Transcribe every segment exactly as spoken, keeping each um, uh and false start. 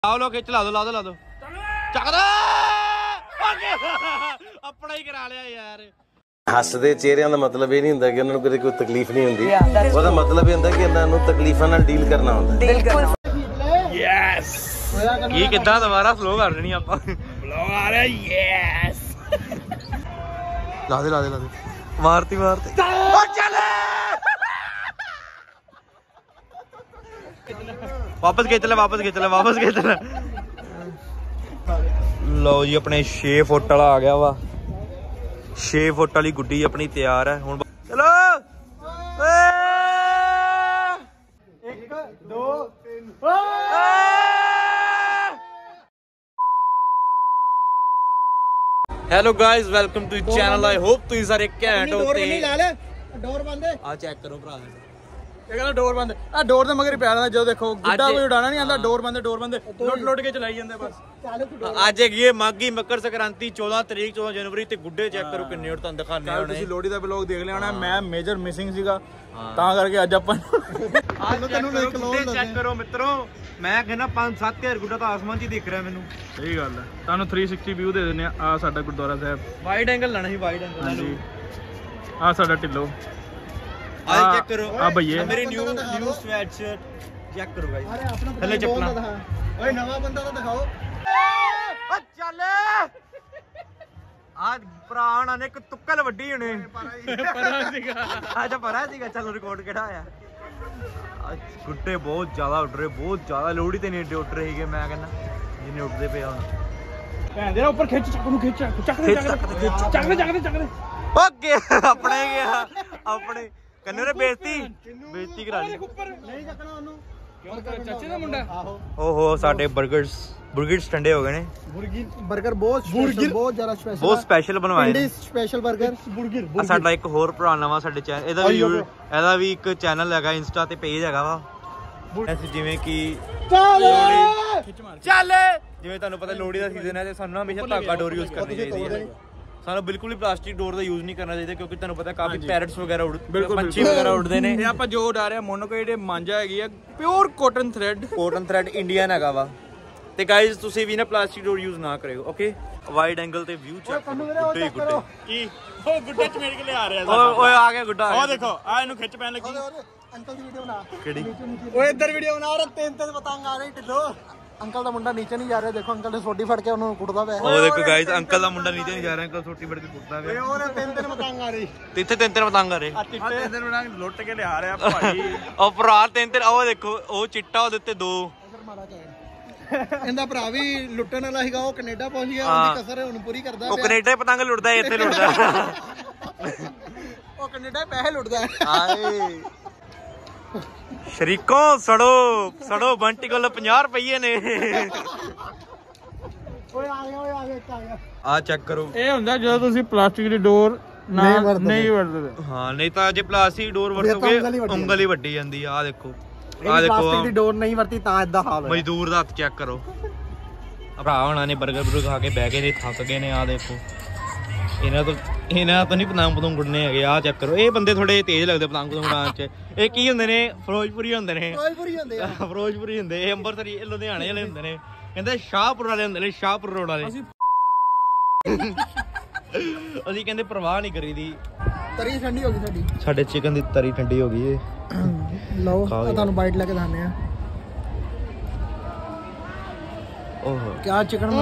ਲਾਓ ਲੋ ਖਿੱਚ ਲਾ ਦੋ ਲਾ ਦੋ ਲਾ ਦੋ ਚੱਕ ਦੋ ਆਪਣਾ ਹੀ ਕਰਾ ਲਿਆ ਯਾਰ। ਹੱਸਦੇ ਚਿਹਰਿਆਂ ਦਾ ਮਤਲਬ ਇਹ ਨਹੀਂ ਹੁੰਦਾ ਕਿ ਉਹਨਾਂ ਨੂੰ ਕਦੇ ਕੋਈ ਤਕਲੀਫ ਨਹੀਂ ਹੁੰਦੀ, ਉਹਦਾ ਮਤਲਬ ਇਹ ਹੁੰਦਾ ਕਿ ਇਹਨਾਂ ਨੂੰ ਤਕਲੀਫਾਂ ਨਾਲ ਡੀਲ ਕਰਨਾ ਹੁੰਦਾ। ਯੈਸ ਕੀ ਕਿੱਦਾਂ ਦੁਬਾਰਾ ਫਲੋ ਕਰ ਲੈਣੀ ਆਪਾਂ ਫਲੋ ਆ ਰਿਹਾ। ਯੈਸ ਲਾ ਦੇ ਲਾ ਦੇ ਲਾ ਦੇ ਮਾਰਤੀ ਮਾਰਤੀ ਚੱਲ वापस खिंच ले वापस खिंच ले वापस खिंच ले। लो जी अपने छे फुट वाला आ गया वा, छे फुट वाली गुड्डी अपनी तैयार है हुण। चलो एक दो तीन। Hello guys welcome to channel. I hope तुम सारे घैंट हो। डोर बंद है आ चेक करो भरा डोर बंद आ डोर दे मगर पैर जो देखो गुड्डा कोई उड़ाना नहीं आंदा। डोर बंद डोर बंद लुट लुट के चलाई जांदे बस। आज है माघी मकर संक्रांति चौदह तरीक चौदह जनवरी ते गुड्डे चेक करो किन्ने उड़ तुहानू दिखाने होने। तुसीं लोहड़ी दा व्लॉग देख लिया होना। मैं मेजर मिसिंग सीगा तां करके अज अपन आज तैनूं एक गुड्डे चेक करो मित्रों। मैं कहना पांच सात हज़ार गुड्डा तो आसमान च ही दिख रहा है मैनूं। सही गल है। तुहानू तीन सौ साठ व्यू दे दिंदे आ साडा गुरुद्वारा साहब। वाइड एंगल लाना ही वाइड एंगल हां जी आ साडा टिल्लो। आज चेक करो आ भैया मेरी न्यू न्यू स्वेटशर्ट चेक करो गाइस। थल्ले चप्पलां ओए नवा बंदा तो दिखाओ। ओ चल आज प्राण ने एक तुक्कल वड्डी होने परा सीगा। अच्छा परा सीगा। चलो रिकॉर्ड केड़ा आया। आज गुड्डे बहुत ज्यादा उड़ रहे बहुत ज्यादा। लोहड़ी ते नहीं उड़ रहे हीगे मैं कहना जिन्ने उड़दे पे हुण। भैन दे ऊपर खिच चक नु खिच चक दे चक दे चक दे चक दे चक दे ओके अपने गया अपने कन्ने ने बेइज्जती बेइज्जती करा ली। नहीं चकना ओनु क्यों चाचे दा मुंडा। आहो ओहो साडे बर्गर्स बुर्गिट्स ठंडे हो गए ने। बुर्गिर बर्गर बहुत स्पेशल बहुत ज्यादा स्पेशल बहुत स्पेशल बनवाए ने स्पेशल बर्गर बुर्गिर। आ साडा एक होर भरा नवा साडे चैनल ਇਹਦਾ ਵੀ ਇਹਦਾ ਵੀ ਇੱਕ ਚੈਨਲ ਹੈਗਾ ਇੰਸਟਾ ਤੇ ਪੇਜ ਹੈਗਾ ਵਾ। ਐਸੀ ਜਿਵੇਂ ਕਿ ਚੱਲ ਜਿਵੇਂ ਤੁਹਾਨੂੰ ਪਤਾ ਲੋਹੜੀ ਦਾ ਸੀਜ਼ਨ ਹੈ ਤੇ ਸਾਨੂੰ ਹਮੇਸ਼ਾ ਧਾਗਾ ਡੋਰ ਯੂਜ਼ ਕਰਨੀ ਚਾਹੀਦੀ ਹੈ। ਸਾਨੂੰ ਬਿਲਕੁਲ ਵੀ ਪਲਾਸਟਿਕ ਡੋਰ ਦਾ ਯੂਜ਼ ਨਹੀਂ ਕਰਨਾ ਚਾਹੀਦਾ ਕਿਉਂਕਿ ਤੁਹਾਨੂੰ ਪਤਾ ਕਾਫੀ ਪੈਰਟਸ ਵਗੈਰਾ ਉੜ ਪੰਛੀ ਵਗੈਰਾ ਉੜਦੇ ਨੇ। ਇਹ ਆਪਾਂ ਜੋ ਉਡਾ ਰਹੇ ਆ ਮੋਨੋਕੋਇਡ ਮਾਂਜਾ ਹੈਗੀ ਆ pure cotton thread. Cotton thread Indian ਹੈਗਾ ਵਾ। ਤੇ ਗਾਇਜ਼ ਤੁਸੀਂ ਵੀ ਨਾ ਪਲਾਸਟਿਕ ਡੋਰ ਯੂਜ਼ ਨਾ ਕਰਿਓ ਓਕੇ। ਵਾਈਡ ਐਂਗਲ ਤੇ ਵਿਊ ਚੈੱਕ ਕਰੋ ਗੁੱਡੇ ਗੁੱਡੇ ਕੀ ਉਹ ਗੁੱਡੇ ਚ ਮੇਰੇ ਕੋਲੇ ਆ ਰਿਹਾ ਓਏ ਓਏ ਆ ਗਿਆ ਗੁੱਡਾ। ਉਹ ਦੇਖੋ ਆ ਇਹਨੂੰ ਖਿੱਚ ਪੈਣ ਲੱਗੀ। ਅੰਕਲ ਦੀ ਵੀਡੀਓ ਬਣਾ ਕਿਹੜੀ ਓਏ ਇੱਧਰ ਵੀਡੀਓ ਬਣਾ ਔਰ ਤਿੰਨ ਤਿੰਨ ਪਤੰਗ ਆ ਰਹੀ ਢਿੱਲੋ। ਅੰਕਲ ਦਾ ਮੁੰਡਾ ਨੀਚੇ ਨਹੀਂ ਜਾ ਰਿਹਾ ਦੇਖੋ ਅੰਕਲ ਨੇ ਸੋਟੀ ਫੜ ਕੇ ਉਹਨੂੰ ਕੁੱਟਦਾ ਪਿਆ। ਉਹ ਦੇਖੋ ਗਾਇਜ਼ ਅੰਕਲ ਦਾ ਮੁੰਡਾ ਨੀਚੇ ਨਹੀਂ ਜਾ ਰਿਹਾ ਅੰਕਲ ਸੋਟੀ ਫੜ ਕੇ ਕੁੱਟਦਾ ਪਿਆ। ਉਹਨੇ ਤਿੰਨ ਤਿੰਨ ਪਤੰਗ ਆ ਰਹੀ ਤੇ ਇੱਥੇ ਤਿੰਨ ਤਿੰਨ ਪਤੰਗ ਆ ਰਹੇ ਆ ਚਿੱਟੇ ਤਿੰਨ ਤਿੰਨ ਪਤੰਗ ਲੁੱਟ ਕੇ ਲਿਆ ਰਿਹਾ ਭਾਈ। ਉਹ ਭਰਾ ਤਿੰਨ ਤਿੰਨ ਉਹ ਦੇਖੋ ਉਹ ਚਿੱਟਾ ਉਹਦੇ ਉੱਤੇ ਦੋ। ਇਹਦਾ ਭਰਾ ਵੀ ਲੁੱਟਣ ਵਾਲਾ ਸੀਗਾ ਉਹ ਕੈਨੇਡਾ ਪਹੁੰਚ ਗਿਆ ਉਹਦੀ ਕਸਰ ਹੁਣ ਪੂਰੀ ਕਰਦਾ ਪਿਆ। ਉਹ ਕੈਨੇਡਾ ਪਤੰਗ ਲੁੱਟਦਾ ਇੱਥੇ ਲੁੱਟਦਾ। ਉਹ ਕੈਨੇਡਾ ਪੈਸੇ ਲੁੱਟਦਾ ਆਏ ਸ਼ਰੀਕੋ ਸੜੋ ਸੜੋ ਬੰਟੀ ਕੋਲ ਪੰਜਾਹ ਰੁਪਏ ਨੇ। ਓਏ ਆ ਗਿਆ ਓਏ ਆ ਗਿਆ ਇੱਕ ਆ ਗਿਆ। ਆ ਚੈੱਕ ਕਰੋ ਇਹ ਹੁੰਦਾ ਜਦੋਂ ਤੁਸੀਂ ਪਲਾਸਟਿਕ ਦੀ ਡੋਰ ਨਹੀਂ ਵਰਤਦੇ। ਹਾਂ ਨਹੀਂ ਤਾਂ ਜੇ ਪਲਾਸਟਿਕ ਡੋਰ ਵਰਤੋਗੇ ਉਂਗਲ ਹੀ ਵੱਡੀ ਜਾਂਦੀ ਆ। ਆ ਦੇਖੋ ਆ ਦੇਖੋ ਪਲਾਸਟਿਕ ਦੀ ਡੋਰ ਨਹੀਂ ਵਰਤੀ ਤਾਂ ਇਦਾਂ ਹਾਲ ਹੈ। ਮਜ਼ਦੂਰ ਦਾ ਹੱਥ ਚੈੱਕ ਕਰੋ। ਭਰਾ ਹੋਣਾ ਨੇ 버ਗਰ ਬਰਗਰ ਖਾ ਕੇ ਬਹਿ ਗਏ ਨੇ ਥੱਕ ਗਏ ਨੇ। ਆ ਦੇਖੋ ਇਹਨਾਂ ਤੋਂ ਇਹਨਾਂ ਤੋਂ ਨਹੀਂ ਪਤੰਗ ਪਤੰਗ ਗੁੱਡਨੇ ਹੈਗੇ। ਆ ਚੈੱਕ ਕਰੋ ਇਹ ਬੰਦੇ ਥੋੜੇ ਤੇਜ਼ ਲੱਗਦੇ ਪਤੰਗ ਪਤੰਗ ਉਡਾਉਣ ਚ। ਇਹ ਕੀ ਹੁੰਦੇ ਨੇ ਫਿਰੋਜ਼ਪੁਰੀ ਹੁੰਦੇ ਨੇ ਫਿਰੋਜ਼ਪੁਰੀ ਹੁੰਦੇ ਆ ਫਿਰੋਜ਼ਪੁਰੀ ਹੁੰਦੇ। ਇਹ ਅੰਮ੍ਰਿਤਸਰੀ ਲੁਧਿਆਣੇ ਵਾਲੇ ਹੁੰਦੇ ਨੇ ਕਹਿੰਦੇ ਸ਼ਾਹਪੁਰ ਵਾਲੇ ਹੁੰਦੇ ਨੇ ਸ਼ਾਹਪੁਰ ਰੋਡ ਵਾਲੇ। ਅਸੀਂ ਕਹਿੰਦੇ ਪਰਵਾਹ ਨਹੀਂ ਕਰੀਦੀ। ਤਰੀ ਠੰਡੀ ਹੋ ਗਈ ਸਾਡੀ ਸਾਡੇ ਚਿਕਨ ਦੀ ਤਰੀ ਠੰਡੀ ਹੋ ਗਈ ਏ। ਲਓ ਤੁਹਾਨੂੰ ਬਾਈਟ ਲੈ ਕੇ ਦਿਖਾਉਂਦੇ ਆ। ਓਹੋ ਕਿਆ ਚਿਕਨ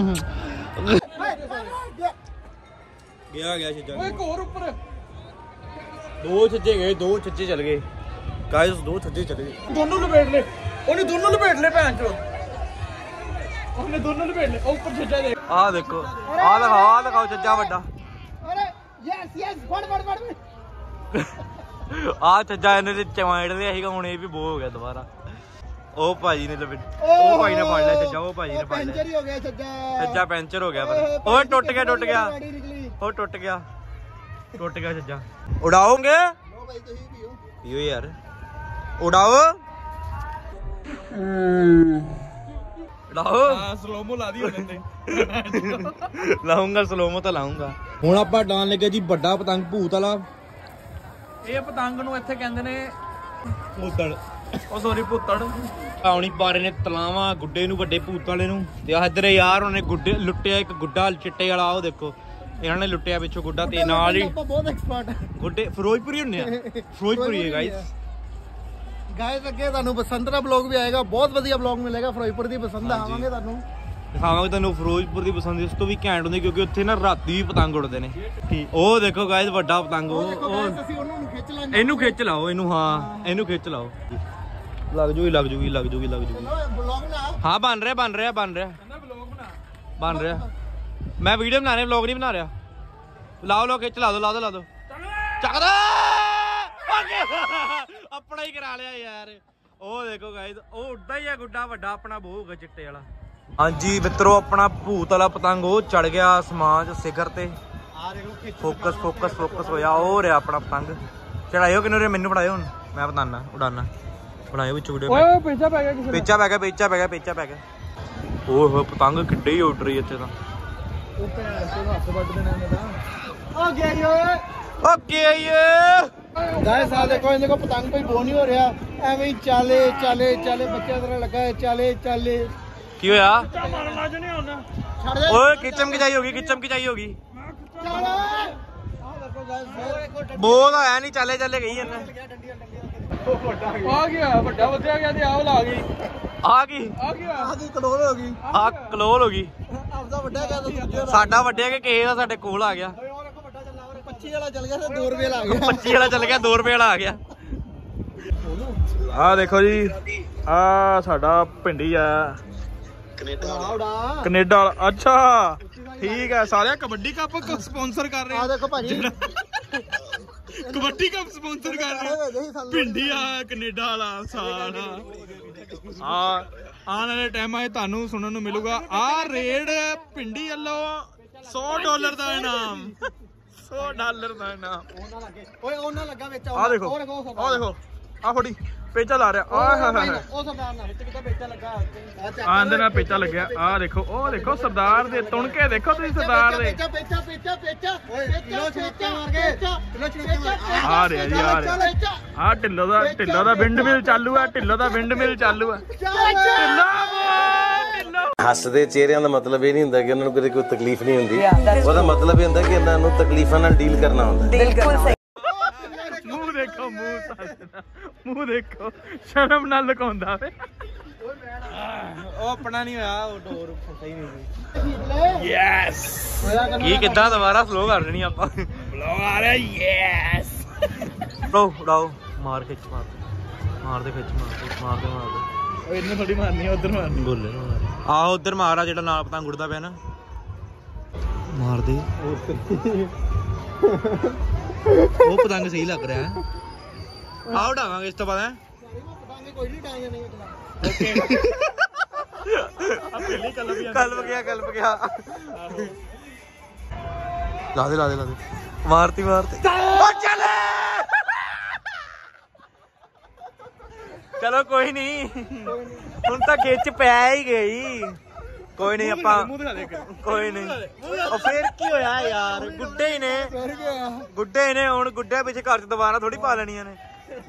ਗਿਆ ਗਿਆ ਛੱਜਾ। ਓਏ ਹੋਰ ਉੱਪਰ ਦੋ ਛੱਜੇ ਗਏ ਦੋ ਛੱਜੇ ਚਲ ਗਏ ਗਾਇਸ ਦੋ ਛੱਜੇ ਚਲੇ ਗਏ। ਦੋਨੋਂ ਲਪੇਟ ਲੈ ਉਹਨੇ ਦੋਨੋਂ ਲਪੇਟ ਲੈ ਭੈਣ ਚੋ ਉਹਨੇ ਦੋਨੋਂ ਲਪੇਟ ਲੈ ਉੱਪਰ ਛੱਜਾ ਦੇ। ਆਹ ਦੇਖੋ ਆਹ ਦਿਖਾਓ ਆਹ ਦਿਖਾਓ ਛੱਜਾ ਵੱਡਾ। ਅਰੇ ਯੈਸ ਯੈਸ ਫੜ ਫੜ ਫੜ। ਆਹ ਛੱਜਾ ਇਹਨੇ ਤੇ ਚਵਾੜ ਲਿਆ ਸੀਗਾ ਹੁਣ ਇਹ ਵੀ ਬੋ ਹੋ ਗਿਆ ਦੁਬਾਰਾ। ਉਹ ਭਾਜੀ ਨੇ ਲਪੇਟ ਉਹ ਭਾਈ ਨੇ ਫੜ ਲਿਆ ਛੱਜਾ। ਉਹ ਭਾਜੀ ਨੇ ਫੜ ਲਿਆ ਪੈਂਚਰ ਹੀ ਹੋ ਗਿਆ ਛੱਜਾ। ਛੱਜਾ ਪੈਂਚਰ ਹੋ ਗਿਆ ਪਰ ਓਏ ਟੁੱਟ ਗਿਆ ਟੁੱਟ ਗਿਆ ਉਹ ਟੁੱਟ ਗਿਆ ਟੁੱਟ ਗਿਆ ਛੱਜਾ। ਉਡਾਓਗੇ ਲੋ ਭਾਈ ਤੁਸੀਂ ਪੀਓ ਪੀਓ ਯਾਰ ਉਡਾਓ ਲਾਓ। ਹਾਂ ਸਲੋਮੋ ਲਾ ਦੀ ਉਹਦੇ ਤੇ ਲਾਉਂਗਾ ਸਲੋਮੋ ਤਾਂ ਲਾਉਂਗਾ। ਹੁਣ ਆਪਾਂ ਡਾਣ ਲੱਗੇ ਜੀ ਵੱਡਾ ਪਤੰਗ ਭੂਤ ਵਾਲਾ। ਇਹ ਪਤੰਗ ਨੂੰ ਇੱਥੇ ਕਹਿੰਦੇ ਨੇ ਉਦੜ ਉਹ ਸੋਰੀ ਪੁੱਤੜ ਆਉਣੀ ਪਾਰੇ ਨੇ ਤਲਾਵਾਂ ਗੁੱਡੇ ਨੂੰ ਵੱਡੇ ਭੂਤ ਵਾਲੇ ਨੂੰ ਤੇ ਆ ਇੱਧਰ ਯਾਰ ਉਹਨੇ ਗੁੱਡੇ ਲੁੱਟਿਆ ਇੱਕ ਗੁੱਡਾ ਚਿੱਟੇ ਵਾਲਾ ਉਹ ਦੇਖੋ ਇਹਨਾਂ ਨੇ ਲੁੱਟਿਆ ਪਿੱਛੋਂ ਗੁੱਡਾ ਤੇ ਨਾਲ ਹੀ ਆਪਾਂ ਬਹੁਤ ਐਕਸਪਰਟ ਗੁੱਡੇ ਫਿਰੋਜ਼ਪੁਰੀ ਹੁੰਦੇ ਆ ਫਿਰੋਜ਼ਪੁਰੀ ਹੈ ਗਾਇਸ ਗਾਇਸ ਅੱਗੇ ਤੁਹਾਨੂੰ ਬਸੰਤ ਦਾ ਬਲੌਗ ਵੀ ਆਏਗਾ ਬਹੁਤ ਵਧੀਆ ਬਲੌਗ ਮਿਲੇਗਾ ਫਿਰੋਜ਼ਪੁਰ ਦੀ ਬਸੰਤ ਆਵਾਂਗੇ ਤੁਹਾਨੂੰ ਦਿਖਾਵਾਂਗੇ ਤੁਹਾਨੂੰ ਫਿਰੋਜ਼ਪੁਰ ਦੀ ਪਸੰਦ ਇਸ ਤੋਂ ਵੀ ਘੈਂਟ ਹੁੰਦੀ ਕਿਉਂਕਿ ਉੱਥੇ ਨਾ ਰਾਤੀ ਵੀ ਪਤੰਗ ਉੱਡਦੇ ਨੇ ਉਹ ਦੇਖੋ ਗਾਇਸ ਵੱਡਾ ਪਤੰਗ ਉਹ ਅਸੀਂ ਉਹਨੂੰ ਖਿੱਚ ਲਾਂਗੇ ਇਹਨੂੰ ਖਿੱਚ ਲਾਓ ਇਹਨੂੰ ਹਾਂ ਇਹਨੂੰ ਖਿੱਚ ਲਾਓ ਲੱਗ ਜੂਗੀ ਲੱਗ ਜੂਗੀ ਲੱਗ ਜੂਗੀ ਲੱਗ ਜੂਗੀ ਬਲੌਗ ਨਾ ਹਾਂ ਬਣ ਰਿਹਾ ਬਣ ਰਿਹਾ ਬਣ ਰਿਹਾ ਬਣ ਰਿਹਾ ਮੈਂ ਵੀਡੀਓ ਬਣਾ ਰਿਹਾ ਵਲੌਗ ਨਹੀਂ ਬਣਾ ਰਿਹਾ ਲਾਓ ਲੋ ਖਿੱਚ ਲਾ ਦੋ ਲਾ ਦੋ ਲਾ ਦੋ ਚੱਕ ਦੋ ਆਪਣਾ ਹੀ ਕਰਾ ਲਿਆ ਯਾਰ ਉਹ ਦੇਖੋ ਗਾਇਸ ਉਹ ਉੱਡਾ ਹੀ ਆ ਗੁੱਡਾ ਵੱਡਾ ਆਪਣਾ ਬੋਹੂਗਾ ਚਿੱਟੇ ਵਾਲਾ ਹਾਂਜੀ ਮਿੱਤਰੋ ਆਪਣਾ ਭੂਤ ਵਾਲਾ ਪਤੰਗ ਉਹ ਚੜ ਗਿਆ ਆਸਮਾਨ ਚ ਸਿਖਰ ਤੇ ਫੋਕਸ ਫੋਕਸ ਫੋਕਸ ਹੋਇਆ ਉਹ ਰਿਹਾ ਆਪਣਾ ਪਤੰਗ ਚੜਾਇਓ ਕਿਨੂੰ ਰੇ ਮੈਨੂੰ ਫੜਾਇਓ ਹੁਣ ਮੈਂ ਪਤਾਨਾ ਉਡਾਨਾ ਬਣਾਇਓ ਵਿੱਚ ਵੀਡੀਓ ਓਏ ਪੇਚਾ ਪੈ ਗਿਆ ਕਿਸੇ ਪੇਚਾ ਪੈ ਗਿਆ ਪੇਚਾ ਪੈ ਗਿਆ ਪੇਚਾ ਪੈ ਗਿਆ ਓਏ ਹੋਏ ਪਤੰਗ ਕਿੱਡੇ ਹੀ ਉੱਡ ਰਹੀ ਇੱਥੇ ਤਾਂ ਉਹ ਭੈਣ ਤੇ ਹੱਥ ਵੱਢ ਦੇਣਾ ਇਹਨੇ ਤਾਂ ਆ ਗਿਆ ਜੀ ਓਏ ਓਕੇ ਆਈਏ ਗਾਇਸ ਆ ਦੇਖੋ ਇਹਦੇ ਕੋ ਪਤੰਗ ਕੋਈ ਬੋ ਨਹੀਂ ਹੋ ਰਿਹਾ ਐਵੇਂ ਹੀ ਚਾਲੇ ਚਾਲੇ ਚਾਲੇ ਬੱਚਿਆਂ ਤਰ੍ਹਾਂ ਲੱਗਾ ਹੈ ਚਾਲੇ ਚਾਲੇ ਕੀ ਹੋਇਆ ਮਾਰਨਾ ਜ ਨਹੀਂ ਹੁੰਦਾ ਛੱਡ ਦੇ ਓਏ ਕਿਚਮ ਕਿਚਾਈ ਹੋ ਗਈ ਕਿਚਮ ਕਿਚਾਈ ਹੋ ਗਈ ਚੱਲ ਆ ਦੇਖੋ ਗਾਇਸ ਬੋਲ ਆਇਆ ਨਹੀਂ ਚਾਲੇ ਚਾਲੇ ਗਈ ਇਹਨੇ ਆ ਗਿਆ ਵੱਡਾ ਵੱਧਿਆ ਗਿਆ ਤੇ ਆਹ ਲਾ ਗਈ ਆ ਗਈ ਆ ਗਿਆ ਆ ਗਈ ਕਲੋਲ ਹੋ ਗਈ ਆ ਕਲੋਲ ਹੋ ਗਈ ਆਪਦਾ ਵੱਡਾ ਗਿਆ ਤਾਂ ਦੂਜੇ ਸਾਡਾ ਵੱਡਿਆ ਕਿ ਕਿਸੇ ਦਾ ਸਾਡੇ ਕੋਲ ਆ ਗਿਆ ਉਹ ਦੇਖੋ ਵੱਡਾ ਚੱਲਾ ਉਹ ਪੱਚੀ ਵਾਲਾ ਚੱਲ ਗਿਆ ਤੇ ਦੋ ਰੁਪਏ ਲਾ ਗਿਆ ਪੱਚੀ ਵਾਲਾ ਚੱਲ ਗਿਆ ਦੋ ਰੁਪਏ ਵਾਲਾ ਆ ਗਿਆ ਆ ਦੇਖੋ ਜੀ ਆ ਸਾਡਾ ਭਿੰਡੀ ਆ ਕੈਨੇਡਾ ਕੈਨੇਡਾ ਵਾਲਾ ਅੱਛਾ ਠੀਕ ਹੈ ਸਾਲਿਆ ਕਬੱਡੀ ਕੱਪ ਸਪਾਂਸਰ ਕਰ ਰਹੇ ਆ ਦੇਖੋ ਭਾਜੀ ਕਬੱਡੀ ਕੱਪ ਸਪਾਂਸਰ ਕਰ ਰਹੇ ਭਿੰਡੀ ਆ ਕੈਨੇਡਾ ਵਾਲਾ ਸਾਲਾ ਆ ਆਉਣ ਵਾਲੇ ਟਾਈਮ ਆਏ ਤੁਹਾਨੂੰ ਸੁਣਨ ਨੂੰ ਮਿਲੂਗਾ ਆ ਰੇਡ ਭਿੰਡੀ ਵੱਲੋਂ ਸੌ ਡਾਲਰ ਦਾ ਇਨਾਮ ਸੌ ਡਾਲਰ ਦਾ ਇਨਾਮ ਓਏ ਉਹਨਾਂ ਲੱਗਾ ਵਿੱਚ ਆ ਦੇਖੋ ਆ ਦੇਖੋ ਆ ਫੜੀ ਪੇਚਾ ਲਾ ਰਿਹਾ ਆ ਹਾ ਹਾ ਉਹ ਸਰਦਾਰ ਨਾਲ ਵਿੱਚ ਕਿਤਾ ਪੇਚਾ ਲੱਗਾ ਆ ਅੰਦਰ ਨਾਲ ਪੇਚਾ ਲੱਗਿਆ ਆ ਦੇਖੋ ਉਹ ਦੇਖੋ ਸਰਦਾਰ ਦੇ ਤੁਣਕੇ ਦੇਖੋ ਤੁਸੀਂ ਸਰਦਾਰ ਦੇ ਪੇਚਾ ਪੇਚਾ ਪੇਚਾ ਪੇਚਾ ਪੇਚਾ ਪੇਚਾ ਮਾਰ ਕੇ ਕਿਲੋ ਛਿੜਕੇ ਆ ਰਿਹਾ ਜੀ ਆ ਰਿਹਾ ਆ ਢਿੱਲੋ ਦਾ ਢਿੱਲੋ ਦਾ ਵਿੰਡ ਮਿਲ ਚਾਲੂ ਆ ਢਿੱਲੋ ਦਾ ਵਿੰਡ ਮਿਲ ਚਾਲੂ ਆ ਢਿੱਲੋ ਢਿੱਲੋ ਹੱਸਦੇ ਚਿਹਰਿਆਂ ਦਾ ਮਤਲਬ ਇਹ ਨਹੀਂ ਹੁੰਦਾ ਕਿ ਉਹਨਾਂ ਨੂੰ ਕਦੇ ਕੋਈ ਤਕਲੀਫ ਨਹੀਂ ਹੁੰਦੀ ਉਹਦਾ ਮਤਲਬ ਇਹ ਹੁੰਦਾ ਕਿ ਇਹਨਾਂ ਨੂੰ ਤਕਲੀਫਾਂ ਨਾਲ ਡੀਲ ਕਰਨਾ ਹੁੰਦਾ ਬਿਲਕੁਲ ਸਹੀ ਮੂੰਹ ਦੇਖੋ ਮੂੰਹ ਸਾਡਾ ਮੂੰਹ ਦੇਖੋ ਸ਼ਰਮ ਨਾਲ ਲੁਕਾਉਂਦਾ ਵੇ ਉਹ ਆਪਣਾ ਨਹੀਂ ਹੋਇਆ ਉਹ ਡੋਰ ਸਹੀ ਨਹੀਂ ਹੋਈ ਯੈਸ ਕੀ ਕਿੱਦਾਂ ਦੁਬਾਰਾ ਸਲੋ ਕਰ ਦੇਣੀ ਆਪਾਂ ਬਲੌਗ ਆ ਰਿਹਾ ਯੈਸ ਬ్రో ਉਡਾਓ ਮਾਰ ਖਿੱਚ ਮਾਰ ਮਾਰ ਦੇ ਖਿੱਚ ਮਾਰ ਮਾਰ ਦੇ ਮਾਰ ਦੇ ਓ ਇਹਨੂੰ ਥੋੜੀ ਮਾਰਨੀ ਆ ਉਧਰ ਮਾਰਨੀ ਬੋਲੇ ਆ ਉਧਰ ਮਾਰ ਆ ਜਿਹੜਾ ਨਾਲ ਪਤੰਗ ਉੜਦਾ ਪਿਆ ਨਾ ਮਾਰ ਦੇ ਉਹ ਪਤੰਗ ਸਹੀ ਲੱਗ ਰਿਹਾ ਹੈ ਆ ਉਡਾਵਾਂਗੇ ਇਸ ਤੋਂ ਬਾਅਦ ਕੋਈ ਨਹੀਂ ਟਾਂਗੇ ਨਹੀਂ ਓਕੇ ਆ ਪਹਿਲੀ ਕਲਪ ਗਿਆ ਕਲਪ ਗਿਆ ਕਲਪ ਗਿਆ ਲਾ ਦੇ ਲਾ ਦੇ ਲਾ ਦੇ ਮਾਰਤੀ ਮਾਰਤੀ ਓ ਚੱਲ ਚਲੋ ਕੋਈ ਨਹੀਂ ਹੁਣ ਤਾਂ ਖਿੱਚ ਪੈ ਹੀ ਗਈ ਕੋਈ ਨਹੀਂ ਆਪਾਂ ਕੋਈ ਨਹੀਂ ਉਹ ਫੇਰ ਕੀ ਹੋਇਆ ਯਾਰ ਗੁੱਡੇ ਹੀ ਨੇ ਗੁੱਡੇ ਹੀ ਨੇ ਹੁਣ ਗੁੱਡੇ ਪਿੱਛੇ ਘਰ ਚ ਦੁਬਾਰਾ ਥੋੜੀ ਪਾ ਲੈਣੀਆਂ ਨੇ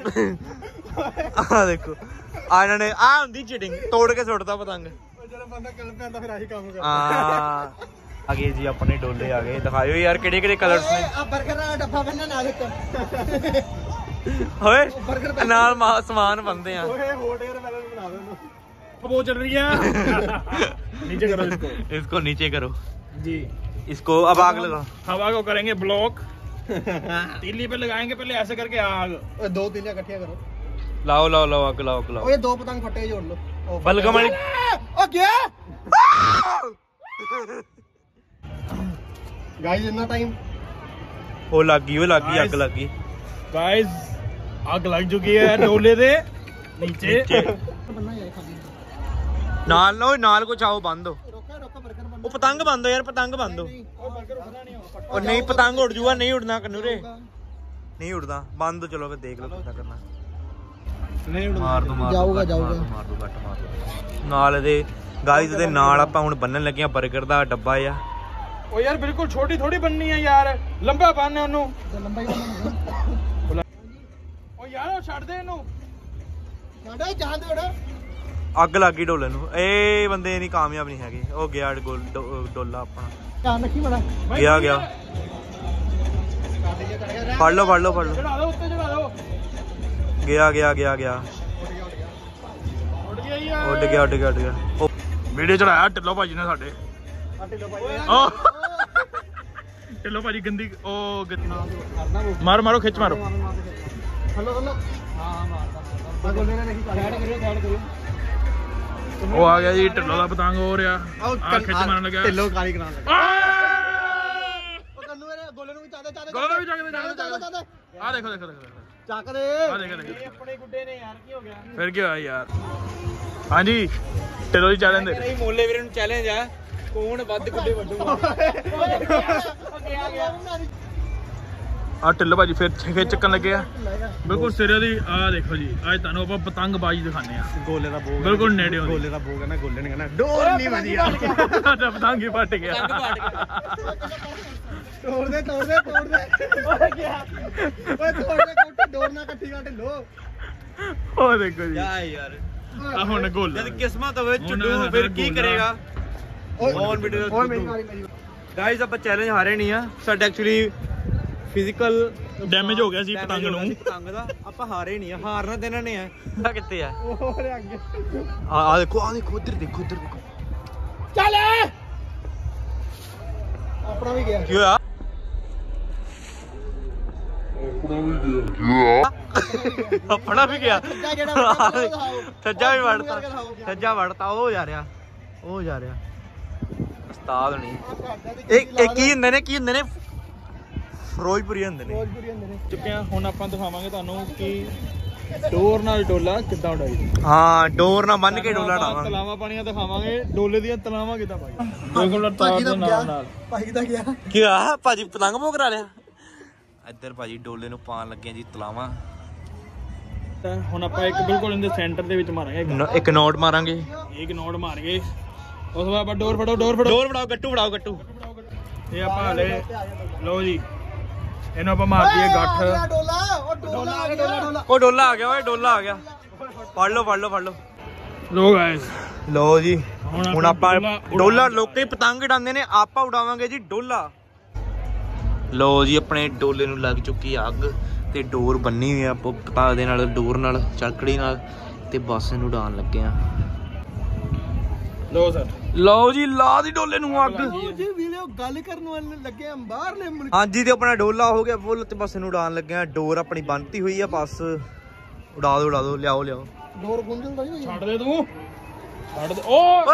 ਆ ਦੇਖੋ ਆ ਇਹਨਾਂ ਨੇ ਆ ਹੁੰਦੀ ਚੀਟਿੰਗ ਤੋੜ ਕੇ ਸੁੱਟਦਾ ਪਤੰਗ ਜਦੋਂ ਬੰਦਾ ਕਲ ਪੈਂਦਾ ਫਿਰ ਆਹੀ ਕੰਮ ਕਰਦਾ ਆ ਆ ਗਏ ਜੀ ਆਪਣੇ ਡੋਲੇ ਆ ਗਏ ਦਿਖਾਇਓ ਯਾਰ ਕਿਹੜੇ ਕਿਹੜੇ ਕਲਰਸ ਨੇ ਆ 버ਗਰ ਦਾ ਡੱਬਾ ਬੰਨਣਾ ਨਾਲ ਇੱਕ ਓਏ ਨਾਲ ਸਮਾਨ ਬੰਦੇ ਆ ਓਏ ਹੋਟ 에ਅਰ ਬੈਲੈਂਸ ਬਣਾ ਦੇ ਉਹਨੂੰ वो चल रही है नीचे करो इसको इसको नीचे करो जी इसको अब आग लगा हवा को करेंगे ब्लॉक तीली पे लगाएंगे पहले ऐसे करके आग ਓਏ ਦੋ ਤਿੰਨ ਇਕੱਠੀਆਂ ਕਰੋ लाओ लाओ लाओ आग लाओ लाओ ਓਏ ਦੋ ਪਤੰਗ ਫੱਟੇ ਜੋੜ ਲਓ बलगम वाली ਓ ਗਿਆ ਗਾਇਸ ਇੰਨਾ ਟਾਈਮ वो लग गई वो लग गई आग लग गई गाइस आग लग चुकी है डोले दे नीचे नाल नो नाल कुछ आओ बंद हो ਰੋਕਾ ਰੋਕਾ 버ਗਰ ਬੰਨ वो पतंग बंद हो यार पतंग बंद हो ਉਹ 버ਗਰ ਉਠਣਾ ਨਹੀਂ ਹੋ और नहीं पतंग उड़ जूगा नहीं उड़ना कन्नूरे नहीं उड़दा बंद चलो फिर देख लो कितना करना नहीं उड़ ਮਾਰ ਦੋ ਮਾਰ ਦੋ ਜਾਊਗਾ, ਕੱਟ ਜਾਊਗਾ। ਮਾਰ ਦੋ ਕੱਟ ਮਾਰ ਦੋ ਨਾਲ ਇਹਦੇ ਗਾਇਸ ਦੇ ਨਾਲ ਆਪਾਂ ਹੁਣ ਬੰਨਣ ਲੱਗੇ ਆ 버ਗਰ ਦਾ ਡੱਬਾ ਆ ओ यार बिल्कुल छोटी थोड़ी बननी है यार लंबा बनने ओनू ਲੰਬਾਈ ਬੰਨਣਾ ओ यार ओ छड़ दे इनू ਅੱਗ ਲੱਗ ਗਈ ਡੋਲੇ ਨੂੰ। ਇਹ ਬੰਦੇ ਨਹੀਂ ਕਾਮਯਾਬ ਨਹੀਂ ਹੈਗੇ। ਉਹ ਗਿਆ ਡੋਲਾ ਆਪਣਾ ਗਿਆ ਗਿਆ। ਫੜ ਲਓ ਫੜ ਲਓ ਫੜ ਲਓ। ਗਿਆ ਗਿਆ ਗਿਆ ਗਿਆ ਉੱਡ ਗਿਆ ਉੱਡ ਗਿਆ ਉੱਡ ਗਿਆ। ਵੀਡੀਓ ਚੜਾਇਆ ਢਿੱਲੋਂ ਭਾਜੀ ਨੇ ਸਾਡੇ। ਢਿੱਲੋਂ ਭਾਜੀ ਗੰਦੀ ਉਹ ਮਾਰੋ ਮਾਰੋ ਖਿੱਚ ਮਾਰੋ। ਉਹ ਆ ਗਿਆ ਜੀ ਢਿੱਲੋਂ ਦਾ ਪਤੰਗ ਹੋ ਰਿਹਾ। ਆ ਖਿੱਚ ਮਾਰਨ ਲੱਗਿਆ ਢਿੱਲੋਂ ਕਾਲੀ ਕਰਾਉਣ ਲੱਗਾ। ਗੋਲੇ ਨੂੰ ਵੀ ਚੱਕਦੇ ਚੱਕਦੇ ਗੋਲੇ ਨੂੰ ਵੀ ਚੱਕਦੇ ਚੱਕਦੇ। ਆ ਦੇਖੋ ਦੇਖੋ ਦੇਖੋ ਚੱਕ ਦੇ। ਆ ਦੇਖ ਦੇਖ ਆਪਣੇ ਗੁੱਡੇ ਨੇ ਯਾਰ ਕੀ ਹੋ ਗਿਆ ਫਿਰ ਕੀ ਹੋਇਆ ਯਾਰ। ਹਾਂਜੀ ਢਿੱਲੋਂ ਜੀ ਚੈਲੰਜ ਦੇ ਨਹੀਂ ਮੋਲੇ ਵੀਰੇ ਨੂੰ ਚੈਲੰਜ ਆ ਕੌਣ ਵੱਧ ਗੁੱਡੇ ਵੱਢੂਗਾ। ਆ ਢਿੱਲੋਂ ਭਾਜੀ ਫਿਰ ਖਿੱਚ ਚੱਕਣ ਲੱਗੇ ਆ ਬਿਲਕੁਲ ਸਿਰੇ ਦੀ। ਆ ਦੇਖੋ ਜੀ ਅੱਜ ਤੁਹਾਨੂੰ ਆਪਾਂ ਪਤੰਗ ਬਾਜੀ ਦਿਖਾਣੇ ਆ। ਗੋਲੇ ਦਾ ਬੋਗ ਬਿਲਕੁਲ ਨੇੜੇ ਗੋਲੇ ਦਾ ਬੋਗ ਹੈ ਨਾ। ਗੋਲੇ ਨੇ ਕਹਿਣਾ ਡੋਰ ਨਹੀਂ ਵਧੀਆ। ਪਤੰਗ ਹੀ ਫਟ ਗਿਆ। ਤੋੜ ਦੇ ਤੋੜ ਦੇ ਤੋੜ ਦੇ ਓਏ ਗਿਆ ਓਏ ਤੋੜ ਦੇ ਕੋਠੀ ਡੋਰ ਨਾ ਇਕੱਠੀ ਕਰ ਢਿੱਲੋ। ਉਹ ਦੇਖੋ ਜੀ ਯਾਰ ਆ ਹੁਣ ਗੋਲ ਜਦ ਕਿਸਮਤ ਹੋਵੇ ਝੁੱਡੂ ਫਿਰ ਕੀ ਕਰੇਗਾ। ਔਨ ਵੀਡੀਓ ਗਾਇਸ ਆਪਾਂ ਚੈਲੰਜ ਹਾਰੇ ਨਹੀਂ ਆ। ਸਾਡਾ ਐਕਚੁਅਲੀ ਫਿਜ਼ੀਕਲ ਡੈਮੇਜ ਹੋ ਗਿਆ ਸੀ ਪਤੰਗ ਨੂੰ। ਪਤੰਗ ਦਾ ਆਪਾਂ ਹਾਰੇ ਨਹੀਂ ਆ। ਹਾਰਨਾ ਤੇ ਇਹਨਾਂ ਨੇ ਆ। ਕਿੱਥੇ ਆ ਉਹ ਅੱਗੇ ਆ ਦੇਖੋ ਆ ਦੇਖੋ ਉਧਰ ਦੇਖੋ ਉਧਰ ਦੇਖੋ। ਚੱਲ ਆਪਣਾ ਵੀ ਗਿਆ। ਕੀ ਹੋਇਆ ਆਪਣਾ ਵੀ ਗਿਆ। ਸੱਜਾ ਵੀ ਵੜਤਾ ਸੱਜਾ ਵੜਤਾ। ਉਹ ਜਾ ਰਿਹਾ ਉਹ ਜਾ ਰਿਹਾ ਉਸਤਾਦ ਨਹੀਂ। ਇਹ ਇਹ ਕੀ ਹੁੰਦੇ ਨੇ ਕੀ ਹੁੰਦੇ ਨੇ ਫਿਰੋਜ਼ਪੁਰੀ ਹੁੰਦੇ ਨੇ। ਚੁੱਕਿਆ ਹੁਣ ਆਪਾਂ ਦਿਖਾਵਾਂਗੇ ਤੁਹਾਨੂੰ ਕਿ ਡੋਰ ਨਾਲ ਡੋਲਾ ਕਿੱਦਾਂ ਉਡਾਈ। ਹਾਂ ਡੋਰ ਨਾਲ ਬੰਨ ਕੇ ਡੋਲਾ ਉਡਾਵਾਂਗੇ। ਤਲਾਵਾਂ ਪਾਣੀਆਂ ਦਿਖਾਵਾਂਗੇ ਡੋਲੇ ਦੀਆਂ ਤਲਾਵਾਂ ਕਿੱਦਾਂ ਪਾਈ। ਬਿਲਕੁਲ ਤਾਰ ਦੇ ਨਾਲ ਨਾਲ ਭਾਈ ਦਾ ਗਿਆ ਕੀ ਆ ਭਾਜੀ ਪਤੰਗ ਭੋਗ ਕਰਾ ਲਿਆ। ਇੱਧਰ ਭਾਜੀ ਡੋਲੇ ਨੂੰ ਪਾਣ ਲੱਗੇ ਜੀ ਤਲਾਵਾਂ। ਹੁਣ ਆਪਾਂ ਇੱਕ ਬਿਲਕੁਲ ਇਹਦੇ ਸੈਂਟਰ ਦੇ ਵਿੱਚ ਮਾਰਾਂਗੇ। ਇੱਕ ਨੋਟ ਮਾਰਾਂਗੇ। ਇੱਕ ਨੋਟ ਮਾਰ ਕੇ ਉਸ ਤੋਂ ਬਾਅਦ ਆਪਾਂ ਡੋਰ ਫੜੋ ਡੋਰ ਫੜੋ ਡੋਰ ਫੜਾਓ ਗੱਟੂ ਫੜਾਓ ਗੱਟੂ। ਇਹ ਆਪਾਂ ਹਲੇ ਲਓ ਜੀ ਇਹਨੂੰ ਆਪਾਂ ਮਾਰ ਦਈਏ ਗੱਠ। ਡੋਲਾ ਉਹ ਡੋਲਾ ਆ ਗਿਆ ਡੋਲਾ ਉਹ ਡੋਲਾ ਆ ਗਿਆ ਓਏ ਡੋਲਾ ਆ ਗਿਆ। ਫੜ ਲਓ ਫੜ ਲਓ ਫੜ ਲਓ। ਲੋ ਗਾਇਸ ਲੋ ਜੀ ਹੁਣ ਆਪਾਂ ਡੋਲਾ ਲੋਕੇ ਪਤੰਗ ਉਡਾਉਂਦੇ ਨੇ ਆਪਾਂ ਉਡਾਵਾਂਗੇ ਜੀ ਡੋਲਾ। ਲੋ ਜੀ ਆਪਣੇ ਡੋਲੇ ਨੂੰ ਲੱਗ ਚੁੱਕੀ ਅੱਗ ਤੇ ਡੋਰ ਬੰਨੀ ਹੋਈ ਆ ਆਪਾਂ ਪਤਾ ਦੇ ਨਾਲ ਡੋਰ ਨਾਲ ਚੱਕੜੀ ਨਾਲ ਤੇ ਬਸ ਇਹਨੂੰ ਉਡਾਉਣ ਲੱਗੇ ਆ। ਲੋ ਸਰ ਲਓ ਜੀ ਲਾ ਦੀ ਡੋਲੇ ਨੂੰ ਅੱਗ। ਜੀ ਵੀਡੀਓ ਗੱਲ ਕਰਨ ਵਾਲੇ ਲੱਗੇ ਆ ਬਾਹਰਲੇ ਮੁਲਕ। ਹਾਂਜੀ ਤੇ ਆਪਣਾ ਡੋਲਾ ਹੋ ਗਿਆ ਫੁੱਲ ਤੇ ਬਸ ਇਹਨੂੰ ਉਡਾਉਣ ਲੱਗੇ ਆ। ਡੋਰ ਆਪਣੀ ਬੰਨਤੀ ਹੋਈ ਆ ਬਸ ਉਡਾ ਦੋ ਉਡਾ ਦੋ ਲਿਆਓ ਲਿਆਓ। ਡੋਰ ਗੁੰਝਲਦਾ ਨਹੀਂ ਛੱਡ ਦੇ ਤੂੰ ਛੱਡ ਦੇ। ਓ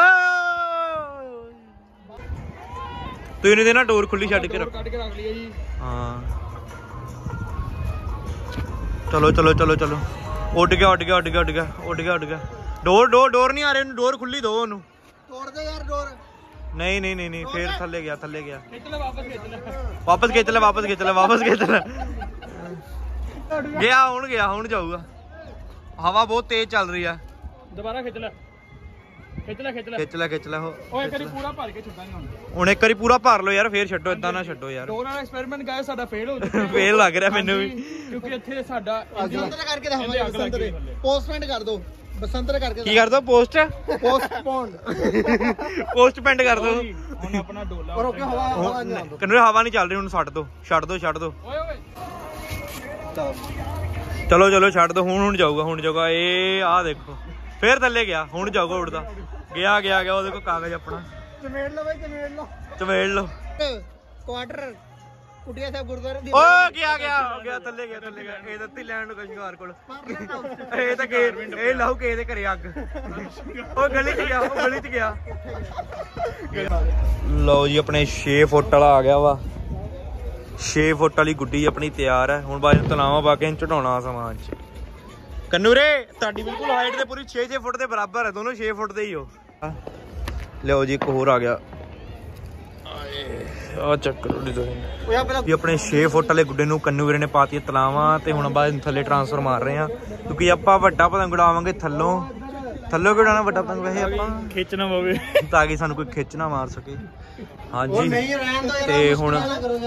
ਤੂੰ ਇਹਨੇ ਦੇਣਾ ਡੋਰ ਖੁੱਲੀ ਛੱਡ ਕੇ ਰੱਖ ਕੱਢ ਕੇ ਰੱਖ ਲਿਆ ਜੀ। ਹਾਂ ਚਲੋ ਚਲੋ ਚਲੋ ਚਲੋ ਉੱਡ ਗਿਆ ਉੱਡ ਗਿਆ ਉੱਡ ਗਿਆ ਉੱਡ ਗਿਆ ਉੱਡ ਗਿਆ ਉੱਡ ਗਿਆ। ਡੋਰ ਡੋਰ ਡੋਰ ਨਹੀਂ ਆ ਰਹੀ ਉਹਨੂੰ ਡੋਰ ਖੁੱਲੀ ਦੋ ਉਹਨੂੰ। ਤੋੜ ਦੇ ਯਾਰ ਡੋਰ। ਨਹੀਂ ਨਹੀਂ ਨਹੀਂ ਨਹੀਂ ਫੇਰ ਥੱਲੇ ਗਿਆ ਥੱਲੇ ਗਿਆ। ਖਿੱਚ ਲੈ ਵਾਪਸ ਖਿੱਚ ਲੈ ਵਾਪਸ ਖਿੱਚ ਲੈ ਵਾਪਸ ਖਿੱਚ ਲੈ ਵਾਪਸ ਖਿੱਚ ਲੈ। ਗਿਆ ਹੁਣ ਗਿਆ ਹੁਣ ਜਾਊਗਾ। ਹਵਾ ਬਹੁਤ ਤੇਜ਼ ਚੱਲ ਰਹੀ ਆ। ਦੁਬਾਰਾ ਖਿੱਚ ਲੈ ਖਿੱਚ ਲੈ ਖਿੱਚ ਲੈ ਖਿੱਚ ਲੈ ਖਿੱਚ ਲੈ। ਓਏ ਇੱਕ ਵਾਰੀ ਪੂਰਾ ਭਰ ਕੇ ਛੱਡਾਂਗੇ ਹੁਣ। ਹੁਣ ਇੱਕ ਵਾਰੀ ਪੂਰਾ ਭਰ ਲਓ ਯਾਰ ਫੇਰ ਛੱਡੋ ਇਦਾਂ ਨਾ ਛੱਡੋ ਯਾਰ। ਡੋਰ ਵਾਲਾ ਐਕਸਪੈਰੀਮੈਂਟ ਗਾਇਸ ਸਾਡਾ ਫੇਲ ਹੋ ਚੁੱਕਾ। ਫੇਲ ਲੱਗ ਰਿਹਾ ਮੈਨੂੰ ਵੀ ਕਿਉਂਕਿ ਇੱਥੇ ਸਾਡਾ ਬਸੰਤਰ ਕਰਕੇ ਦਿਖਾਵਾਂਗੇ। ਬਸੰਤਰੇ ਪੋਸਟਮੈਂਟ ਕਰ ਦੋ ਬਸੰਤਰ ਕਰਕੇ। ਕੀ ਕਰ ਦੋ ਪੋਸਟ ਪੋਸਟਪੋਨਡ ਪੋਸਟ ਪੈਂਡ ਕਰ ਦੋ। ਹੁਣ ਆਪਣਾ ਡੋਲਾ ਔਰ ਓਕੇ ਹਵਾ ਹਵਾ ਨਹੀਂ ਆਉਂਦੀ। ਕਿੰਨੇ ਹਵਾ ਨਹੀਂ ਚੱਲ ਰਹੀ ਹੁਣ ਛੱਡ ਦੋ ਛੱਡ ਦੋ ਛੱਡ ਦੋ। ਓਏ ਓਏ ਚਲੋ ਚਲੋ ਛੱਡ ਦੋ ਹੁਣ ਹੁਣ ਜਾਊਗਾ ਹੁਣ ਜਾਊਗਾ। ਇਹ ਆਹ ਦੇਖੋ ਫੇਰ ਥੱਲੇ ਗਿਆ ਹੁਣ ਜਾਊਗਾ ਉੱਡਦਾ। ਗਿਆ ਗਿਆ ਗਿਆ ਉਹਦੇ ਕੋਲ ਕਾਗਜ਼ ਆਪਣਾ ਚਮੇੜ ਲਓ ਬਾਈ ਚਮੇੜ ਲਓ ਚਮੇੜ ਲਓ। ਕੁਆਟਰ ਕੁਟਿਆ ਸਾਹਿਬ ਗੁਰਦੁਆਰੇ ਦੀ। ਓਏ ਗਿਆ ਗਿਆ ਗਿਆ ਥੱਲੇ ਗਿਆ ਥੱਲੇ ਗਿਆ। ਇਹ ਦਿੱਤੀ ਲੈਣ ਨੂੰ ਕਸ਼ਗਾਰ ਕੋਲ। ਇਹ ਤਾਂ ਕੇ ਇਹ ਲਾਉ ਕੇ ਇਹਦੇ ਘਰੇ ਅੱਗ। ਉਹ ਗਲੀ ਚ ਗਿਆ ਉਹ ਗਲੀ ਚ ਗਿਆ। ਲਓ ਜੀ ਆਪਣੇ ਛੇ ਫੁੱਟ ਵਾਲਾ ਆ ਗਿਆ ਵਾ। ਛੇ ਫੁੱਟ ਵਾਲੀ ਗੁੱਡੀ ਆਪਣੀ ਤਿਆਰ ਹੈ। ਹੁਣ ਬਾਅਦ ਤਲਾਵਾਂ ਪਾ ਕੇ ਇਹਨੂੰ ਚੜਾਉਣਾ ਸਮਾਨ ਚ। ਕੰਨੂਰੇ ਤੁਹਾਡੀ ਬਿਲਕੁਲ ਹਾਈਟ ਦੇ ਪੂਰੀ ਛੇ ਛੇ ਫੁੱਟ ਦੇ ਬਰਾਬਰ ਹੈ। ਦੋਨੋਂ ਛੇ ਫੁੱਟ ਦੇ ਹੀ ਹੋ। ਲਿਓ ਜੀ ਇੱਕ ਹੋਰ ਆ ਗਿਆ। ਆ ਚੱਕਰ ਵੀ ਆਪਣੇ ਛੇ ਫੁੱਟ ਵਾਲੇ ਗੁੱਡੇ ਨੂੰ ਕੰਨੂ ਵੀਰੇ ਨੇ ਪਾਤੀ ਤਲਾਵਾਂ ਤੇ ਹੁਣ ਬਾਅਦ ਥੱਲੇ ਟ੍ਰਾਂਸਫਰ ਮਾਰ ਰਹੇ ਆ ਕਿਉਂਕਿ ਆਪਾਂ ਵੱਡਾ ਪਤੰਗ ਉਡਾਵਾਂਗੇ ਥੱਲੋਂ ਥੱਲੇ ਕਿਉਂ ਉਡਾਣਾ ਵੱਡਾ ਪਤੰਗ ਵੈਸੇ ਆਪਾਂ ਖਿੱਚਣਾ ਪਵੇ ਤਾਂ ਕਿ ਸਾਨੂੰ ਕੋਈ ਖਿੱਚ ਨਾ ਮਾਰ ਸਕੇ। ਹਾਂਜੀ ਨਹੀਂ ਰਹਿਣ ਦੋ ਤੇ ਹੁਣ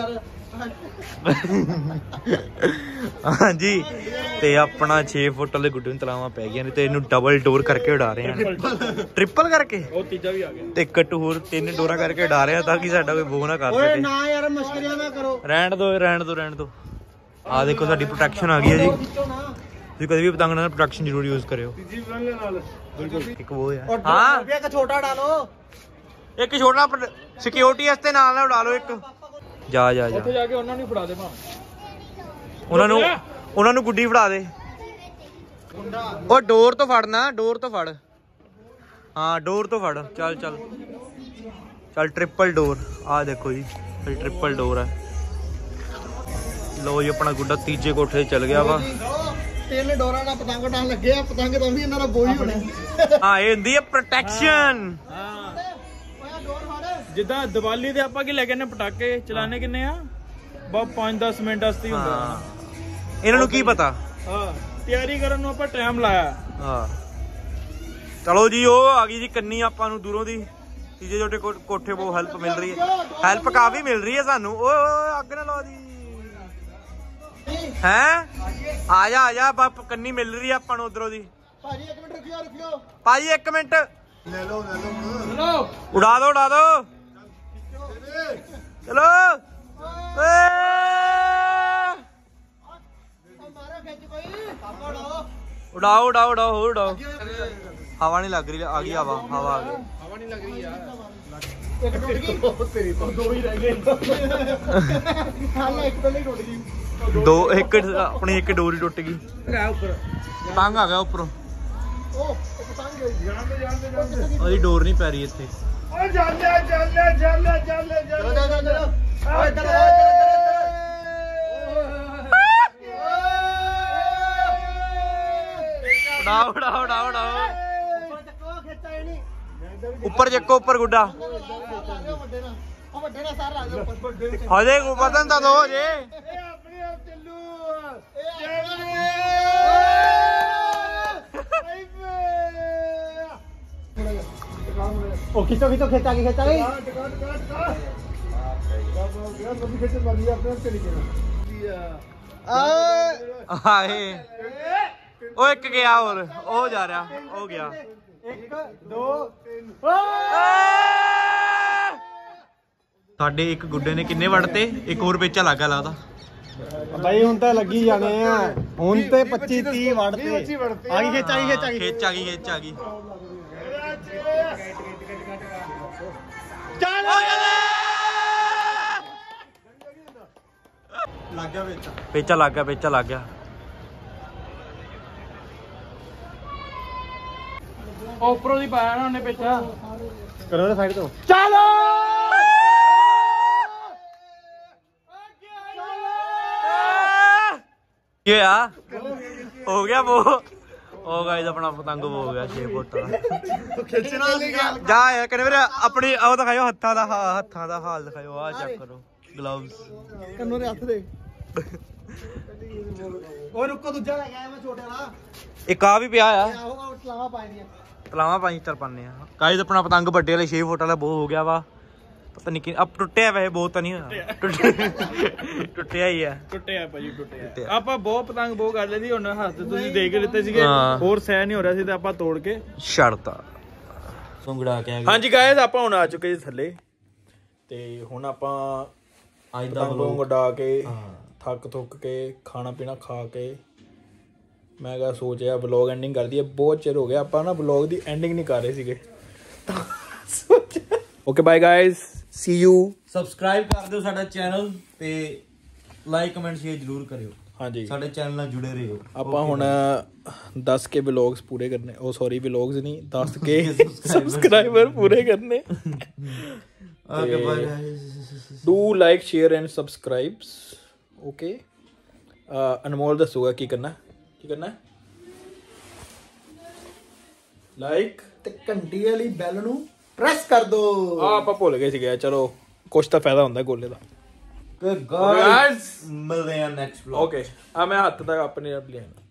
ਹਾਂਜੀ ਤੇ ਆਪਣਾ ਛੇ ਫੁੱਟ ਵਾਲੇ ਗੁੱਡੇ ਨੂੰ ਤਲਾਵਾਂ ਪੈ ਗਈਆਂ ਨੇ ਤੇ ਇਹਨੂੰ ਡਬਲ ਡੋਰ ਕਰਕੇ ਉਡਾ ਰਹੇ ਆ, ਟ੍ਰਿਪਲ ਕਰਕੇ। ਉਹ ਤੀਜਾ ਵੀ ਆ ਗਿਆ ਤੇ ਇੱਕ ਹੋਰ ਤਿੰਨ ਡੋਰਾਂ ਕਰਕੇ ਉਡਾ ਰਹੇ ਆ ਤਾਂ ਕਿ ਸਾਡਾ ਕੋਈ ਬੋ ਨਾ ਕਰ ਓਏ ਸਕੇ। ਨਾ ਯਾਰ ਮਸ਼ਕਰੀਆਂ ਨਾ ਕਰੋ, ਰਹਿਣ ਦੋ ਰਹਿਣ ਦੋ ਰਹਿਣ ਦੋ। ਆਹ ਦੇਖੋ ਸਾਡੀ ਪ੍ਰੋਟੈਕਸ਼ਨ ਆ ਗਈ ਹੈ ਜੀ। ਤੁਸੀਂ ਕਦੇ ਵੀ ਪਤੰਗ ਨਾਲ ਪ੍ਰੋਟੈਕਸ਼ਨ ਜ਼ਰੂਰ ਯੂਜ਼ ਕਰਿਓ। ਇੱਕ ਉਹ ਆ ਹਾਂ ਇੱਕ ਛੋਟਾ ਡਾਲੋ, ਇੱਕ ਛੋਟਾ ਸਿਕਿਉਰਿਟੀ ਵਾਸਤੇ ਨਾਲ ਨਾਲ ਉਡਾ ਲਓ ਇੱਕ। ਜਾ ਜਾ ਜਾ ਉੱਥੇ ਜਾ ਕੇ ਉਹਨਾਂ ਨੂੰ ਫੜਾ ਦੇ ਭਾਂ ਉਹਨਾਂ ਨੂੰ ਉਹਨਾਂ ਨੂੰ ਗੁੱਡੀ ਫੜਾ ਦੇ। ਉਹ ਡੋਰ ਤੋਂ ਫੜਨਾ, ਡੋਰ ਤੋਂ ਫੜ। ਹਾਂ ਡੋਰ ਤੋਂ ਫੜ। ਚੱਲ ਚੱਲ ਚੱਲ ਟ੍ਰਿਪਲ ਡੋਰ। ਆਹ ਦੇਖੋ ਜੀ ਟ੍ਰਿਪਲ ਡੋਰ ਹੈ। ਲੋ ਜੀ ਆਪਣਾ ਗੁੱਡਾ ਤੀਜੇ ਕੋਠੇ ਚੱਲ ਗਿਆ ਵਾ। ਤਿੰਨ ਡੋਰਾਂ ਨਾਲ ਪਤੰਗ ਉਡਾਣ ਲੱਗੇ ਆ, ਪਤੰਗ ਤਾਂ ਵੀ ਇਹਨਾਂ ਦਾ ਬੋਝ ਹੋਣਾ। ਹਾਂ ਇਹ ਹੁੰਦੀ ਹੈ ਪ੍ਰੋਟੈਕਸ਼ਨ। ਜਿੱਦਾਂ ਦੀਵਾਲੀ ਤੇ ਆਪਾਂ ਕੀ ਲੈ ਕੇ ਨੇ ਪਟਾਕੇ ਚਲਾਣੇ ਕਿੰਨੇ ਆ ਬਸ ਪੰਜ ਦਸ ਮਿੰਟ ਵਾਸਤੇ ਹੀ ਹੁੰਦਾ। ਇਹਨਾਂ ਨੂੰ ਕੀ ਪਤਾ। ਹਾਂ ਤਿਆਰੀ ਕਰਨ ਨੂੰ ਆਪਾਂ ਟਾਈਮ ਲਾਇਆ। ਹਾਂ ਚਲੋ ਜੀ ਉਹ ਆ ਗਈ ਜੀ ਕੰਨੀ ਆਪਾਂ ਨੂੰ ਦੂਰੋਂ ਦੀ। ਤੀਜੇ ਛੋਟੇ ਕੋਠੇ ਬਹੁਤ ਹੈਲਪ ਮਿਲ ਰਹੀ ਹੈ, ਹੈਲਪ ਕਾਫੀ ਮਿਲ ਰਹੀ ਹੈ ਸਾਨੂੰ। ਓਏ ਅੱਗ ਨਾ ਲਾ ਦੀ ਹੈ। ਆ ਜਾ ਆ ਜਾ ਬਾਪ ਕੰਨੀ ਮਿਲ ਰਹੀ ਹੈ ਆਪਾਂ ਨੂੰ ਉਧਰੋਂ ਦੀ। ਭਾਜੀ ਇੱਕ ਮਿੰਟ ਰੁਕਿਓ ਰੁਕਿਓ ਭਾਜੀ ਇੱਕ ਮਿੰਟ ਲੈ ਲਓ ਲੈ ਲਓ ਉਡਾ ਦੋ ਉਡਾ ਦੋ ਚਲੋ। ਉਡਾਓ ਉਡਾਓ ਉਡਾਓ ਹੋਰ ਉਡਾਓ। ਹਵਾ ਨਹੀਂ ਲੱਗ ਰਹੀ, ਆ ਗਈ ਹਵਾ। ਹਵਾ ਆ ਗਈ। ਹਵਾ ਨਹੀਂ ਲੱਗ ਰਹੀ ਯਾਰ। ਇੱਕ ਟੁੱਟ ਗਈ, ਤੇਰੀ ਤੋਂ ਦੋ ਹੀ ਰਹਿ ਗਏ। ਹਾਲੇ ਇੱਕ ਤਾਂ ਨਹੀਂ ਟੁੱਟ ਗਈ। ਦੋ ਇੱਕ ਆਪਣੀ ਇੱਕ ਡੋਰੀ ਟੁੱਟ ਗਈ। ਉੱਪਰ ਤੰਗ ਆ ਗਿਆ ਉੱਪਰੋਂ। ਉਹ ਪਤੰਗ ਜਾਣਦੇ ਜਾਣਦੇ ਜਾਣਦੇ ਉਹਦੀ ਡੋਰ ਨਹੀਂ ਪੈ ਰਹੀ ਇੱਥੇ। ਓਏ ਜਾਂਦੇ ਜਾਂਦੇ ਜਾਂਦੇ ਜਾਂਦੇ ਚਲੋ ਚਲੋ ਚਲੋ ਓਏ ਇੱਧਰ ਉਡਾਓ ਉਡਾਓ ਉਡਾਓ ਉਡਾਓ। ਉੱਪਰ ਚੱਕੋ, ਖਿੱਚਾ ਹੀ ਨਹੀਂ। ਉੱਪਰ ਚੱਕੋ ਉੱਪਰ ਗੁੱਡਾ। ਵੱਡੇ ਨਾਲ ਉਹ ਵੱਡੇ ਨਾਲ ਸਾਰ ਲਾ ਦੇ ਉੱਪਰ। ਹਜੇ ਬਦਨ ਤਾਂ ਦੋ ਹਜੇ। ਇਹ ਆਪਣੇ ਆਪ ਚੱਲੂ। ਉਹ ਖਿੱਚੋ ਖਿੱਚੋ ਖਿੱਚਾ ਕੇ ਖਿੱਚਾ ਗਈ। ਆਏ ਉਹ ਇੱਕ ਗਿਆ ਹੋਰ ਉਹ ਜਾ ਰਿਹਾ ਉਹ ਗਿਆ। ਇੱਕ ਦੋ ਤਿੰਨ। ਸਾਡੇ ਇੱਕ ਗੁੱਡੇ ਨੇ ਕਿੰਨੇ ਵੜਤੇ? ਇੱਕ ਹੋਰ ਪੇਚਾ ਲੱਗਾ ਲੱਗਦਾ। ਭਾਈ ਹੁਣ ਤਾਂ ਲੱਗੀ ਜਾਣੇ ਆ। ਹੁਣ ਤੇ ਪੱਚੀ ਤੀਹ ਵੜਤੇ। ਆ ਗਈ ਖਿੱਚ ਆ ਗਈ ਖਿੱਚ ਆ ਗਈ ਖਿੱਚ ਆ ਗਈ ਖਿੱਚ ਆ ਗਈ। ਚੱਲ ਲੱਗ ਗਿਆ ਵਿੱਚ। ਪੇਚਾ ਲੱਗ ਗਿਆ ਪੇਚਾ ਲੱਗ ਗਿਆ। ਉੱਪਰੋਂ ਦੀ ਪਾਇਆ ਨਾ ਉਹਨੇ ਪੇਚਾ। ਕਰੋ ਨਾ ਸਾਈਡ ਤੋਂ। ਚਲੋ ਕੀ ਹੋਇਆ? ਹੋ ਗਿਆ वो ਉਹ ਗਾਇਸ ਆਪਣਾ ਪਤੰਗ ਹੋ ਗਿਆ ਛੇ ਫੁੱਟ ਵਾਲਾ। ਖਿੱਚਣਾ ਜਾ ਯਾਰ ਕਹਿੰਦੇ ਵੀਰੇ ਆਪਣੀ ਉਹ ਦਿਖਾਇਓ ਹੱਥਾਂ ਦਾ ਹੱਥਾਂ ਦਾ ਹਾਲ ਦਿਖਾਇਓ। ਆਹ ਚੈੱਕ ਕਰੋ ਗਲਵਸ। ਕੰਨੋਂ ਦੇ ਹੱਥ ਦੇ। ਓਏ ਰੁਕੋ ਦੂਜਾ ਲੈ ਕੇ ਆਇਆ ਮੈਂ ਛੋਟੇ ਵਾਲਾ। ਇੱਕ ਆ ਵੀ ਪਿਆ ਆ। ਆਹੋ ਤਲਾਵਾ ਪਾਈ ਦੀਆਂ। ਤਲਾਵਾਂ ਪਾਈ ਚਰ ਪਾਣੇ ਆ ਗਾਇਸ। ਆਪਣਾ ਪਤੰਗ ਵੱਡੇ ਵਾਲੇ ਛੇ ਫੁੱਟ ਵਾਲਾ ਬਹੁਤ ਹੋ ਗਿਆ ਵਾ। ਪਤਾ ਨਹੀਂ ਕਿ ਅਬ ਟੁੱਟਿਆ ਵੈਸੇ ਬਹੁਤ ਤਾਂ ਨਹੀਂ ਹੋਇਆ। ਟੁੱਟਿਆ ਹੀ ਆ। ਟੁੱਟਿਆ ਭਾਜੀ ਟੁੱਟਿਆ। ਆਪਾਂ ਬਹੁਤ ਪਤੰਗ ਬਹੁਤ ਕਰ ਲੈਂਦੀ। ਹੁਣ ਹੱਥ ਤੁਸੀਂ ਦੇ ਕੇ ਦਿੱਤੇ ਸੀਗੇ ਹਾਂ। ਹੋਰ ਸਹਿ ਨਹੀਂ ਹੋ ਰਿਹਾ ਸੀ ਤੇ ਆਪਾਂ ਤੋੜ ਕੇ ਛੱਡਤਾ ਸੁੰਗੜਾ ਕੇ। ਹਾਂਜੀ ਗਾਇਸ ਆਪਾਂ ਹੁਣ ਆ ਚੁੱਕੇ ਜੀ ਥੱਲੇ ਤੇ ਹੁਣ ਆਪਾਂ ਅੱਜ ਦਾ ਪਤੰਗ ਉਡਾ ਕੇ ਥੱਕ ਥੁੱਕ ਕੇ ਖਾਣਾ ਪੀਣਾ ਖਾ ਕੇ ਮੈਂ ਕਿਹਾ ਸੋਚਿਆ ਵਲੌਗ ਐਂਡਿੰਗ ਕਰ ਦਈਏ। ਬਹੁਤ ਚਿਰ ਹੋ ਗਿਆ ਆਪਾਂ ਨਾ ਵਲੌਗ ਦੀ ਐਂਡਿੰਗ ਨਹੀਂ ਕਰ ਰਹੇ ਸੀਗੇ। Okay bye guys see you. Subscribe ਕਰ ਦਿਓ ਸਾਡਾ ਚੈਨਲ ਤੇ ਲਾਈਕ ਕਮੈਂਟ ਸ਼ੇਅਰ ਜ਼ਰੂਰ ਕਰਿਓ। ਹਾਂਜੀ ਸਾਡੇ ਚੈਨਲ ਨਾਲ ਜੁੜੇ ਰਹੋ। ਆਪਾਂ ਹੁਣ ਦਸ ਕੇ ਵਲੌਗਸ ਪੂਰੇ ਕਰਨੇ। ਉਹ ਸੌਰੀ ਵਲੌਗਸ ਨਹੀਂ ਦਸ ਕੇ ਸਬਸਕ੍ਰਾਈਬਰ ਪੂਰੇ ਕਰਨੇ। Okay bye guys. Do like share and subscribes. Okay Anmol ਦੱਸੂਗਾ ਕੀ ਕਰਨਾ ਕੀ ਕਰਨਾ। ਲਾਈਕ ਤੇ ਘੰਟੀ ਵਾਲੀ ਬੈਲ ਨੂੰ ਪ੍ਰੈਸ ਕਰ ਦੋ। ਆ ਆਪਾਂ ਭੁੱਲ ਗਏ ਸੀਗੇ। ਚਲੋ ਕੁਛ ਤਾਂ ਫਾਇਦਾ ਹੁੰਦਾ ਗੋਲੇ ਦਾ। ਗੁੱਡ ਗਾਇਸ ਮਿਲਦੇ ਆ ਨੈਕਸਟ ਵਲੌਗ। ਓਕੇ ਆ ਮੈਂ ਹੱਥ ਤੱਕ ਆਪਣੇ ਆਪ ਲਿਆਣਾ।